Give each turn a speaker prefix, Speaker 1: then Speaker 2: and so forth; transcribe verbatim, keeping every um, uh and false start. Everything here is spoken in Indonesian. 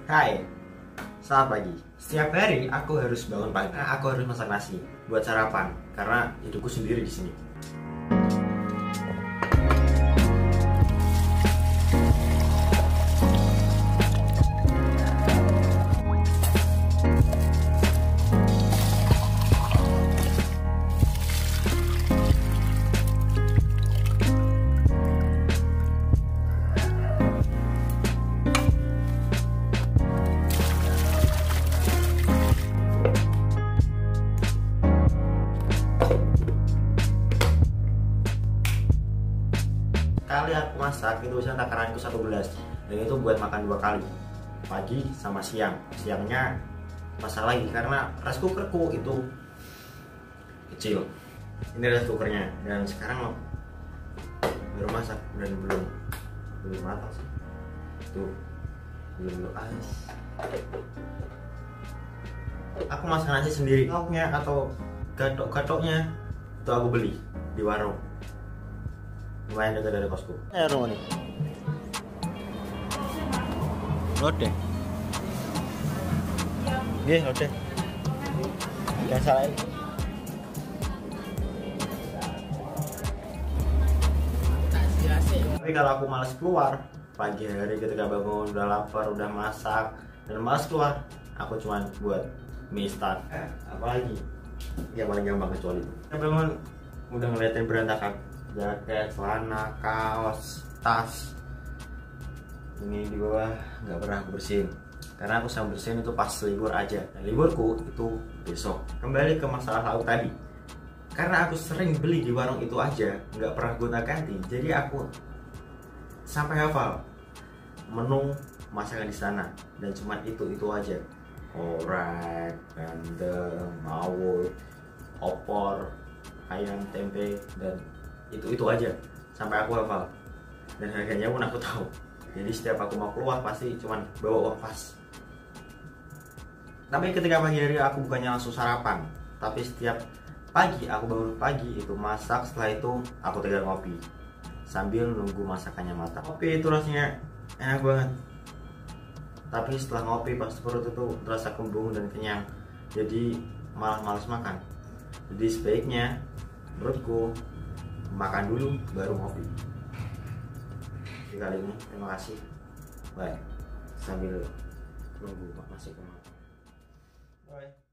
Speaker 1: Hai, selamat pagi. Setiap hari aku harus bangun pagi. Aku harus masak nasi buat sarapan karena hidupku sendiri di sini. Kali aku masak itu biasanya takaranku satu gelas, dan itu buat makan dua kali, pagi sama siang. Siangnya masak lagi karena rice cookerku itu kecil. Ini rice cookernya, dan sekarang baru masak dan belum belum matang sih. Tuh belum luas. Aku masak nasi sendiri. Lauknya atau gatok-gatoknya itu aku beli di warung. Lumayan dekat dari kosku. Eh, rumah nih. Lode. Iya, lode. Jangan salahin. Tapi kalau aku malas keluar pagi hari ketika bangun udah lapar, udah masak dan malas keluar, aku cuma buat mie instan. Eh, apalagi? Ya paling gampang kecuali itu. Kita bangun udah ngeliatin berantakan. Jaket, celana, kaos, tas. Ini di bawah nggak pernah aku bersihin karena aku sama bersihin itu pas libur aja. Nah, liburku itu besok. Kembali ke masalah lauk tadi, karena aku sering beli di warung itu aja, nggak pernah gonta ganti, jadi aku sampai hafal menu masakan di sana, dan cuma itu itu aja. Orek, bandeng, mawul, opor, ayam, tempe, dan itu itu aja sampai aku hafal, dan harganya pun aku tahu. Jadi setiap aku mau keluar pasti cuman bawa uang pas. Tapi ketika pagi hari aku bukannya langsung sarapan, tapi setiap pagi aku bangun pagi itu masak, setelah itu aku tegar kopi sambil nunggu masakannya matang. Kopi itu rasanya enak banget, tapi setelah ngopi pas perut itu terasa kembung dan kenyang, jadi malah males makan. Jadi sebaiknya menurutku makan dulu baru ngopi. Jadi kali ini terima kasih. Bye. Sambil nunggu masih ke matang. Bye.